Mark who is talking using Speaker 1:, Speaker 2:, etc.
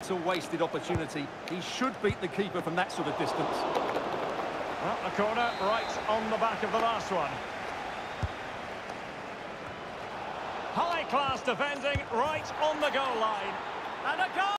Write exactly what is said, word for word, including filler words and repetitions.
Speaker 1: That's a wasted opportunity. He should beat the keeper from that sort of distance.
Speaker 2: Well, a corner right on the back of the last one. High-class defending right on the goal line. And a goal!